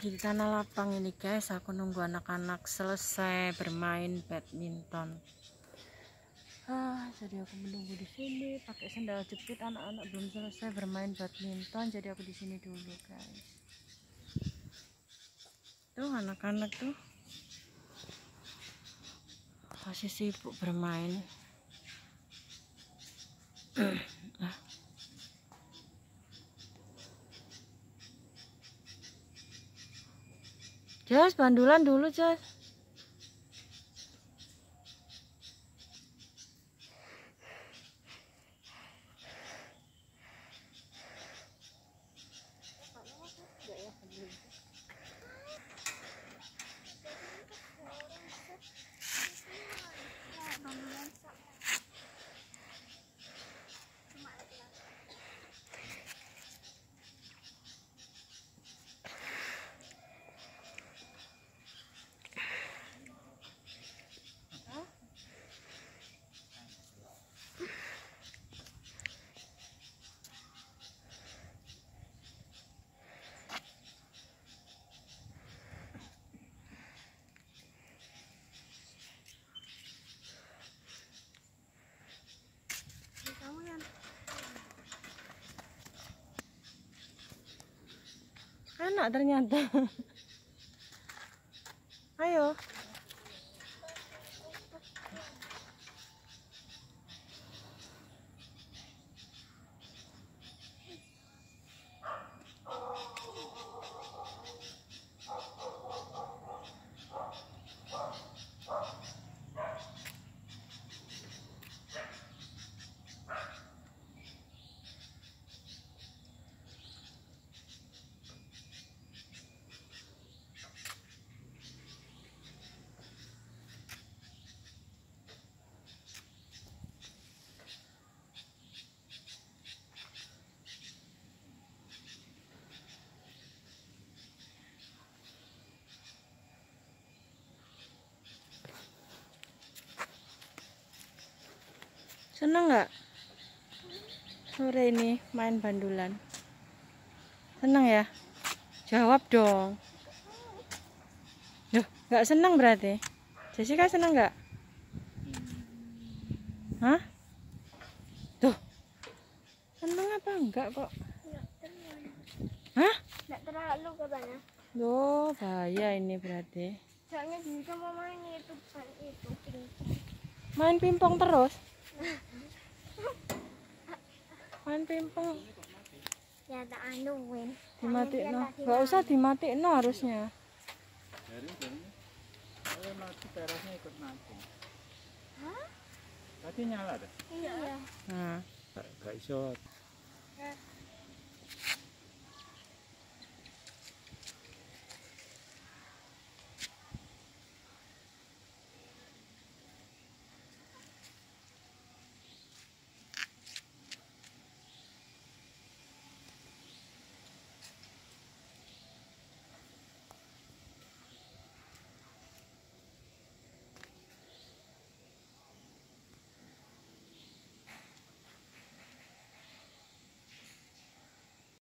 lagi di tanah lapang ini guys. Aku nunggu anak-anak selesai bermain badminton. Jadi aku menunggu di sini pakai sandal jepit. Anak-anak belum selesai bermain badminton, jadi aku di sini dulu guys. Tuh anak-anak tuh masih sibuk bermain. Jas, bandulan dulu Jas. Enak ternyata. Ayo. Seneng nggak sore ini main bandulan? Seneng ya? Jawab dong. Duh, nggak seneng berarti? Jessica seneng nggak? Hah? Tuh, seneng apa enggak kok? Hah? Nggak terlalu katanya. Loh, bahaya ini berarti. Soalnya bisa mau main itu pingpong. Main pingpong terus? Main pingpong Ya tak anuin. dimatiin, nggak usah dimatiin harusnya. Mati terasnya ikut mati. Hah? Tadi nyala deh. Iya. Nah, Gak iso.